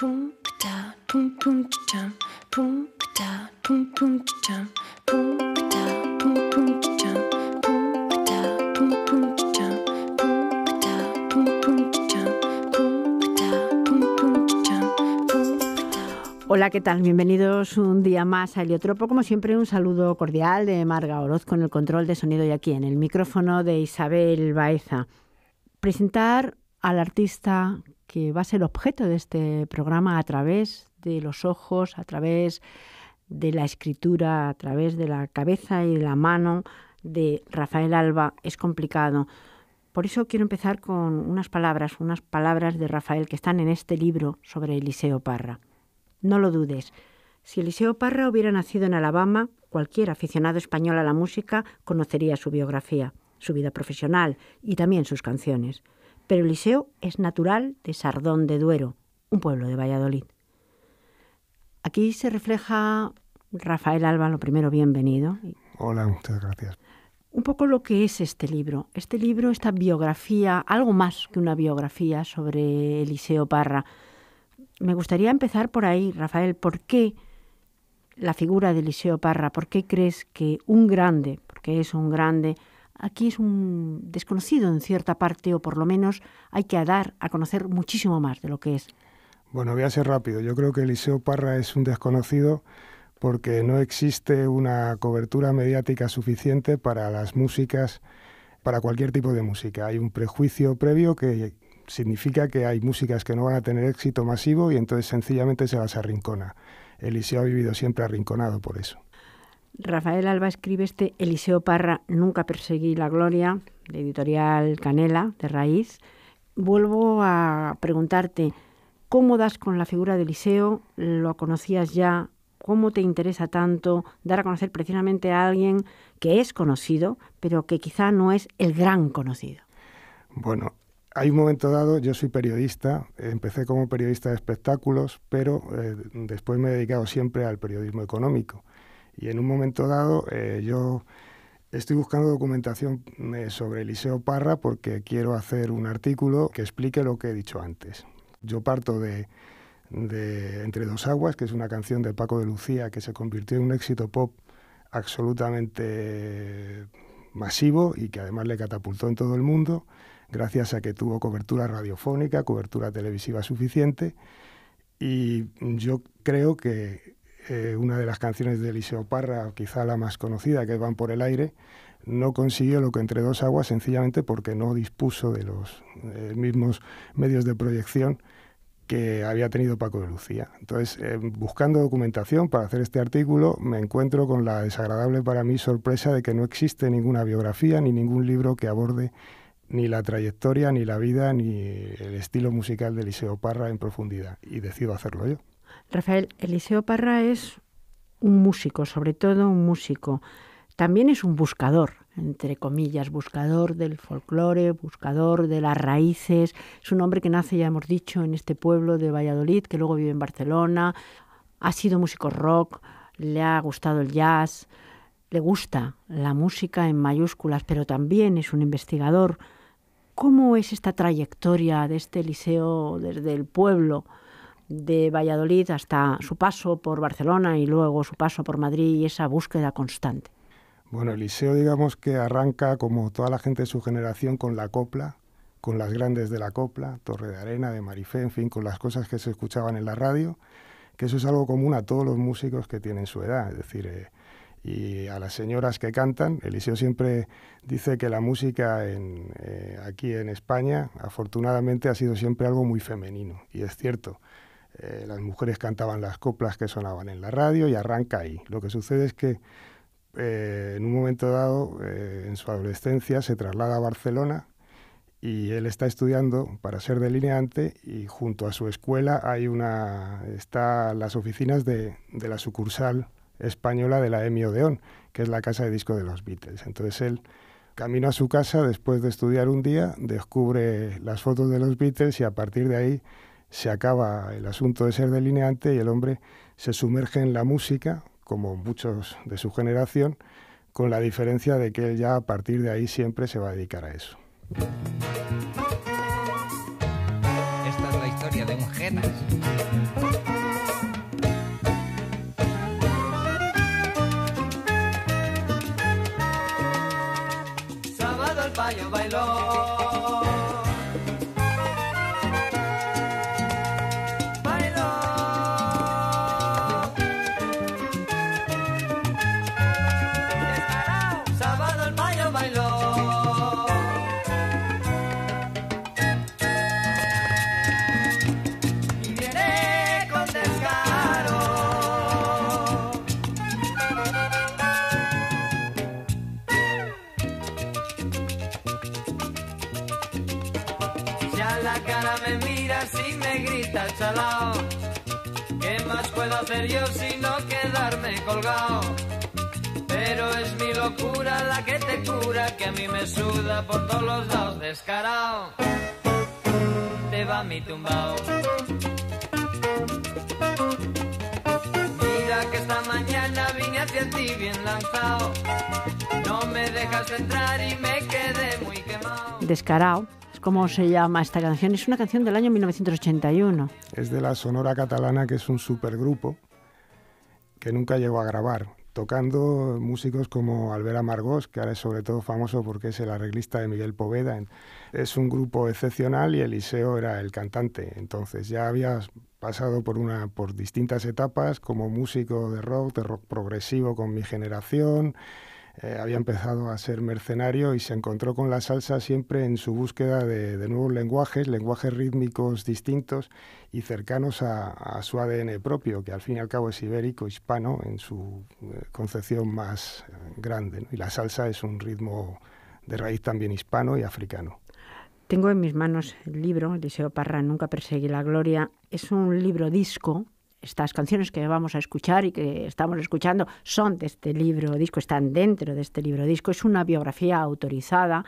pum ta pum pum cham pum ta pum pum cham pum ta pum pum cham pum ta pum pum cham pum ta pum pum cham pum ta pum pum cham pum ta. Hola, ¿qué tal? Bienvenidos un día más a Heliotropo. Como siempre, un saludo cordial de Marga Orozco en el control de sonido y aquí en el micrófono de Isabel Baeza. Presentar al artista que va a ser objeto de este programa a través de los ojos, a través de la escritura, a través de la cabeza y la mano de Rafael Alba es complicado. Por eso quiero empezar con unas palabras de Rafael que están en este libro sobre Eliseo Parra. No lo dudes. Si Eliseo Parra hubiera nacido en Alabama, cualquier aficionado español a la música conocería su biografía, su vida profesional y también sus canciones. Pero Eliseo es natural de Sardón de Duero, un pueblo de Valladolid. Aquí se refleja Rafael Alba, lo primero, bienvenido. Hola, muchas gracias. Un poco lo que es este libro, esta biografía, algo más que una biografía sobre Eliseo Parra. Me gustaría empezar por ahí, Rafael. ¿Por qué la figura de Eliseo Parra? ¿Por qué crees que un grande, porque es un grande, aquí es un desconocido en cierta parte, o por lo menos hay que dar a conocer muchísimo más de lo que es? Bueno, voy a ser rápido. Yo creo que Eliseo Parra es un desconocido porque no existe una cobertura mediática suficiente para las músicas, para cualquier tipo de música. Hay un prejuicio previo que significa que hay músicas que no van a tener éxito masivo y entonces sencillamente se las arrincona. Eliseo ha vivido siempre arrinconado por eso. Rafael Alba escribe Eliseo Parra, Nunca perseguí la gloria, de editorial Canela, de Raíz. Vuelvo a preguntarte, ¿cómo das con la figura de Eliseo? ¿Lo conocías ya? ¿Cómo te interesa tanto dar a conocer precisamente a alguien que es conocido, pero que quizá no es el gran conocido? Bueno, hay un momento dado, yo soy periodista, empecé como periodista de espectáculos, pero después me he dedicado siempre al periodismo económico. Y en un momento dado yo estoy buscando documentación sobre Eliseo Parra porque quiero hacer un artículo que explique lo que he dicho antes. Yo parto de Entre dos aguas, que es una canción de Paco de Lucía que se convirtió en un éxito pop absolutamente masivo y que además le catapultó en todo el mundo, gracias a que tuvo cobertura radiofónica, cobertura televisiva suficiente. Y yo creo que una de las canciones de Eliseo Parra, quizá la más conocida, que es Van por el aire, no consiguió lo que Entre dos aguas sencillamente porque no dispuso de los mismos medios de proyección que había tenido Paco de Lucía. Entonces, buscando documentación para hacer este artículo, me encuentro con la desagradable para mí sorpresa de que no existe ninguna biografía ni ningún libro que aborde ni la trayectoria, ni la vida, ni el estilo musical de Eliseo Parra en profundidad. Y decido hacerlo yo. Rafael, Eliseo Parra es un músico, sobre todo un músico. También es un buscador, entre comillas, buscador del folclore, buscador de las raíces. Es un hombre que nace, ya hemos dicho, en este pueblo de Valladolid, que luego vive en Barcelona. Ha sido músico rock, le ha gustado el jazz, le gusta la música en mayúsculas, pero también es un investigador. ¿Cómo es esta trayectoria de este Eliseo desde el pueblo de Valladolid hasta su paso por Barcelona y luego su paso por Madrid y esa búsqueda constante? Bueno, Eliseo, digamos que arranca, como toda la gente de su generación, con la copla, con las grandes de la copla, Torre de Arena, de Marifé, en fin, con las cosas que se escuchaban en la radio, que eso es algo común a todos los músicos que tienen su edad, es decir, y a las señoras que cantan. Eliseo siempre dice que la música aquí en España, afortunadamente, ha sido siempre algo muy femenino, y es cierto. Las mujeres cantaban las coplas que sonaban en la radio y arranca ahí. Lo que sucede es que en un momento dado, en su adolescencia, se traslada a Barcelona y él está estudiando para ser delineante y junto a su escuela están las oficinas de la sucursal española de la EMI Odeón, que es la casa de disco de los Beatles. Entonces él, camino a su casa, después de estudiar un día, descubre las fotos de los Beatles y a partir de ahí se acaba el asunto de ser delineante y el hombre se sumerge en la música, como muchos de su generación, con la diferencia de que él ya a partir de ahí siempre se va a dedicar a eso. Esta es la historia de un Genas payo bailó. Me miras y me grita chalao. ¿Qué más puedo hacer yo sino quedarme colgado? Pero es mi locura la que te cura, que a mí me suda por todos los lados descarao. Te va mi tumbao. Mira que esta mañana vine hacia ti bien lanzado. No me dejas entrar y me quedé muy quemado. Descarao. ¿Cómo se llama esta canción? Es una canción del año 1981. Es de la Sonora Catalana, que es un supergrupo que nunca llegó a grabar, tocando músicos como Albert Amargós, que ahora es sobre todo famoso porque es el arreglista de Miguel Poveda. Es un grupo excepcional y Eliseo era el cantante. Entonces ya había pasado por distintas etapas como músico de rock progresivo con Mi Generación. Había empezado a ser mercenario y se encontró con la salsa siempre en su búsqueda de nuevos lenguajes rítmicos distintos y cercanos a su ADN propio, que al fin y al cabo es ibérico, hispano, en su concepción más grande, ¿no? Y la salsa es un ritmo de raíz también hispano y africano. Tengo en mis manos el libro, Eliseo Parra, Nunca perseguí la gloria. Es un libro disco. Estas canciones que vamos a escuchar y que estamos escuchando son de este libro disco, están dentro de este libro disco. Es una biografía autorizada,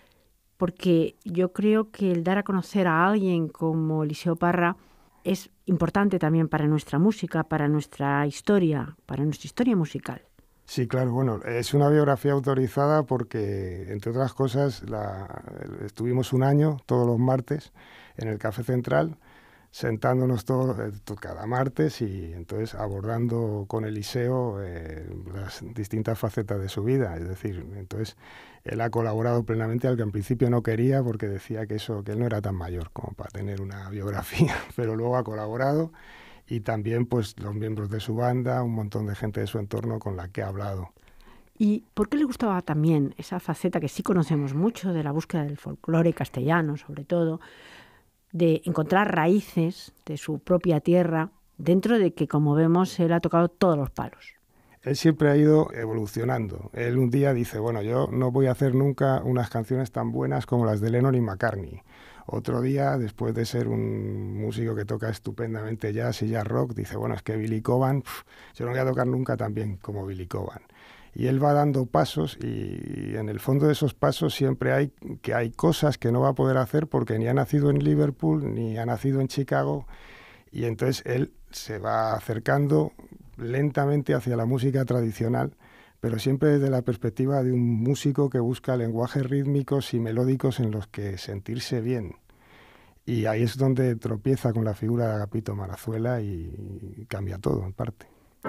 porque yo creo que el dar a conocer a alguien como Eliseo Parra es importante también para nuestra música, para nuestra historia musical. Sí, claro, bueno, es una biografía autorizada porque, entre otras cosas, estuvimos un año, todos los martes, en el Café Central, sentándonos todos cada martes y entonces abordando con Eliseo las distintas facetas de su vida. Es decir, entonces él ha colaborado plenamente, al que en principio no quería porque decía que él no era tan mayor como para tener una biografía, pero luego ha colaborado, y también pues los miembros de su banda, un montón de gente de su entorno con la que ha hablado. ¿Y por qué le gustaba también esa faceta que sí conocemos mucho de la búsqueda del folclore castellano, sobre todo, de encontrar raíces de su propia tierra, dentro de que, como vemos, él ha tocado todos los palos? Él siempre ha ido evolucionando. Él un día dice, bueno, yo no voy a hacer nunca unas canciones tan buenas como las de Lennon y McCartney. Otro día, después de ser un músico que toca estupendamente jazz y jazz rock, dice, bueno, es que Billy Cobham, yo no voy a tocar nunca tan bien como Billy Cobham. Y él va dando pasos, y en el fondo de esos pasos siempre hay cosas que no va a poder hacer porque ni ha nacido en Liverpool ni ha nacido en Chicago, y entonces él se va acercando lentamente hacia la música tradicional, pero siempre desde la perspectiva de un músico que busca lenguajes rítmicos y melódicos en los que sentirse bien. Y ahí es donde tropieza con la figura de Agapito Marazuela y cambia todo, en parte.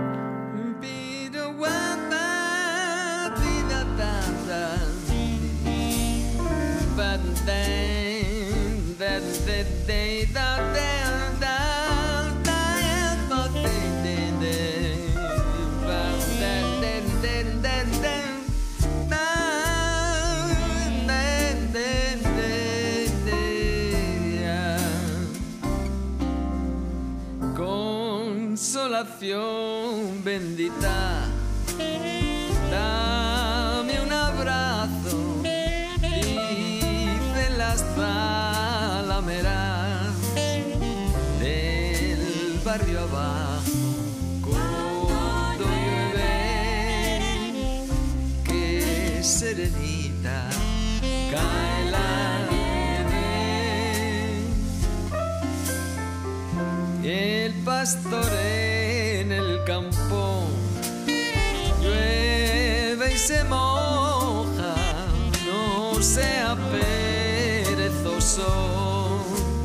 Consolación bendita, dame un abrazo, dicen las zalameras del barrio abajo. Cuando llueve, que serenita cae la nieve. El pastor en el campo llueve y se moja, no sea perezoso,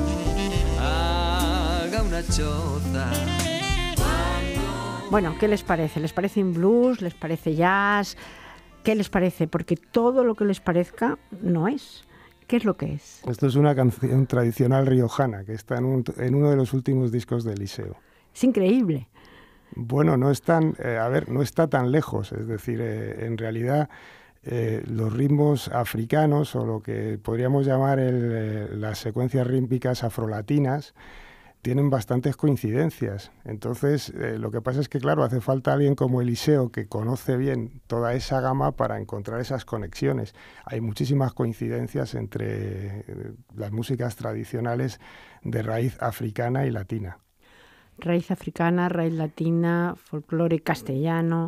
haga una choza. Bueno, ¿qué les parece? ¿Les parece un blues? ¿Les parece jazz? ¿Qué les parece? Porque todo lo que les parezca no es. ¿Qué es lo que es? Esto es una canción tradicional riojana que está en uno de los últimos discos de Eliseo. Es increíble. Bueno, no está tan lejos, es decir, en realidad los ritmos africanos o lo que podríamos llamar las secuencias rítmicas afrolatinas tienen bastantes coincidencias. Entonces, lo que pasa es que, claro, hace falta alguien como Eliseo que conoce bien toda esa gama para encontrar esas conexiones. Hay muchísimas coincidencias entre las músicas tradicionales de raíz africana y latina. Raíz africana, raíz latina, folclore castellano.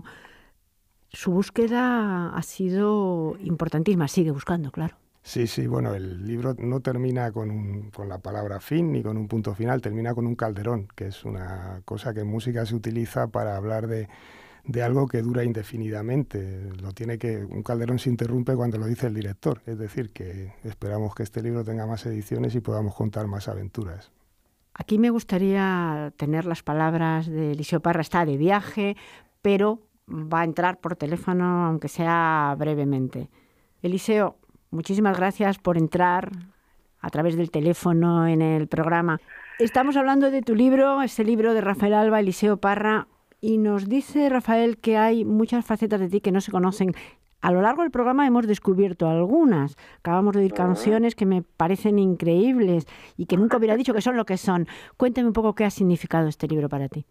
Su búsqueda ha sido importantísima, sigue buscando, claro. Sí, bueno, el libro no termina con la palabra fin ni con un punto final, termina con un calderón, que es una cosa que en música se utiliza para hablar de algo que dura indefinidamente. Un calderón se interrumpe cuando lo dice el director, es decir, que esperamos que este libro tenga más ediciones y podamos contar más aventuras. Aquí me gustaría tener las palabras de Eliseo Parra. Está de viaje, pero va a entrar por teléfono, aunque sea brevemente. Eliseo, muchísimas gracias por entrar a través del teléfono en el programa. Estamos hablando de tu libro, este libro de Rafael Alba, Eliseo Parra, y nos dice Rafael que hay muchas facetas de ti que no se conocen. A lo largo del programa hemos descubierto algunas. Acabamos de oír canciones que me parecen increíbles y que nunca hubiera dicho que son lo que son. Cuéntame un poco qué ha significado este libro para ti.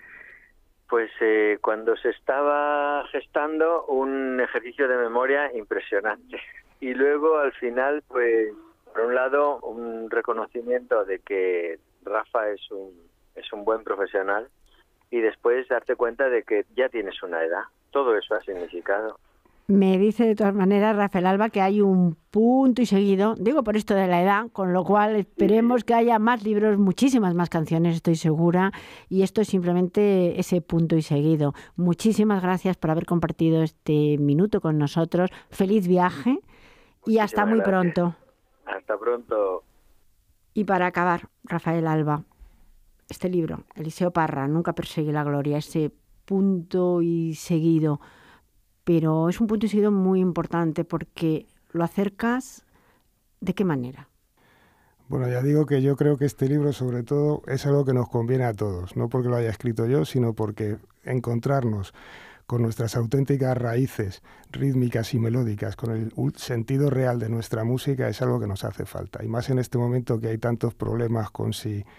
Pues cuando se estaba gestando, un ejercicio de memoria impresionante. Y luego al final, pues por un lado, un reconocimiento de que Rafa es un buen profesional, y después darte cuenta de que ya tienes una edad. Todo eso ha significado. Me dice de todas maneras Rafael Alba que hay un punto y seguido, digo por esto de la edad, con lo cual esperemos que haya más libros, muchísimas más canciones, estoy segura, y esto es simplemente ese punto y seguido. Muchísimas gracias por haber compartido este minuto con nosotros. Feliz viaje y hasta muy pronto. Hasta pronto. Y para acabar, Rafael Alba, este libro, Eliseo Parra, Nunca persigue la gloria, ese punto y seguido. Pero es un punto y seguido muy importante porque lo acercas, ¿de qué manera? Bueno, ya digo que yo creo que este libro sobre todo es algo que nos conviene a todos, no porque lo haya escrito yo, sino porque encontrarnos con nuestras auténticas raíces rítmicas y melódicas, con el sentido real de nuestra música, es algo que nos hace falta. Y más en este momento que hay tantos problemas con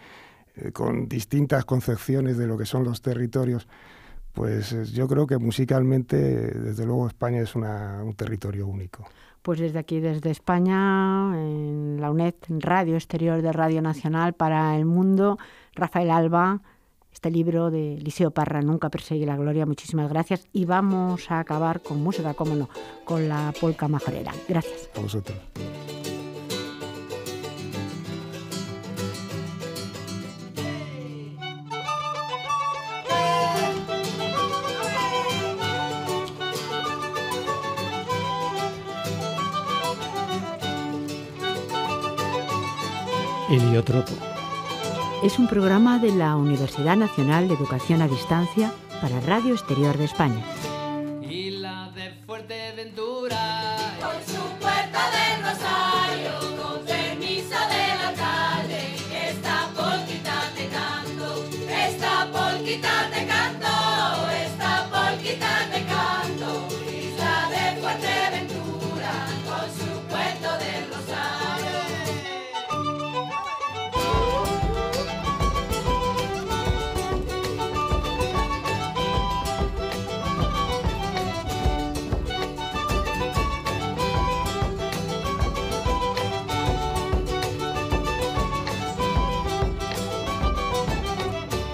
distintas concepciones de lo que son los territorios. Pues yo creo que musicalmente, desde luego, España es un territorio único. Pues desde aquí, desde España, en la UNED, Radio Exterior de Radio Nacional para el Mundo, Rafael Alba, este libro de Eliseo Parra, Nunca persigue la gloria, muchísimas gracias. Y vamos a acabar con música, cómo no, con la polca majorera. Gracias. A vosotros. Heliotropo. Es un programa de la Universidad Nacional de Educación a Distancia para Radio Exterior de España. Y la de Fuerteventura, con su puerta del Rosario, con permiso del alcalde, esta polquita te canto, esta polquita te canto, esta polquita te canto. Isla de Fuerteventura, con su puerto del Rosario.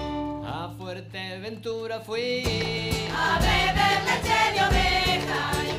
a Fuerteventura fui A beber leche de oveja.